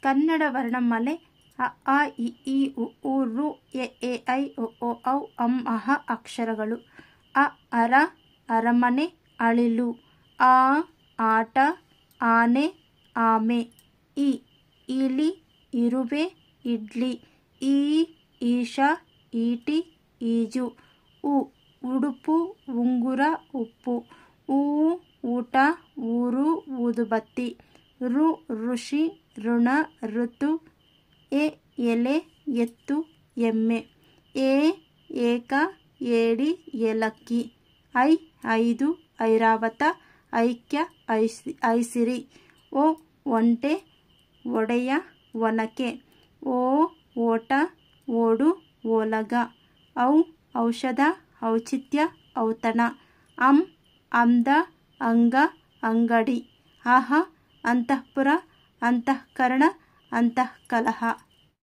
ಕನ್ನಡ ವರ್ಣಮಾಲೆ ಅ ಆ ಇ ಈ ಉ ಊ ಋ ಎ ಎ ಐ ಒ ಓ ಔ ಅಂ ಅಹ ಅಕ್ಷರಗಳು. ಅ ಅರ ಅರಮನೆ ಅಳಿಲು. ಆ ಆಟ ಆನೆ ಆಮೆ. ಇ ಇಲಿ ಇರುವೆ ಇಡ್ಲಿ. ಈ ಈಶ ಈಟಿ ಈಜು. ಉ ಉಡುಪು ಉಂಗುರ ಉಪ್ಪು. ಊ ಊಟ ಊರು ಊದುಬತ್ತಿ. ಋ ಋಷಿ ಋಣ ಋತು. ಎ ಎಲೆ ಎತ್ತು ಎಮ್ಮೆ. ಏ ಏಕ ಏಡಿ ಏಲಕ್ಕಿ. ಐ ಐದು ಐರಾವತ ಐಕ್ಯ ಐಸಿರಿ. ಓ ಒಂಟೆ ಒಡೆಯ ಒನಕೆ. ಓ ಓಟ ಓಡು ಓಲಗ. ಔ ಔಷಧ ಔಚಿತ್ಯ ಔತಣ. ಅಂ ಅಂದ ಅಂಗ ಅಂಗಡಿ. ಅಹ ಅಂತಃಪುರ ಅಂತಃಕರಣ ಅಂತಃಕಲಹ.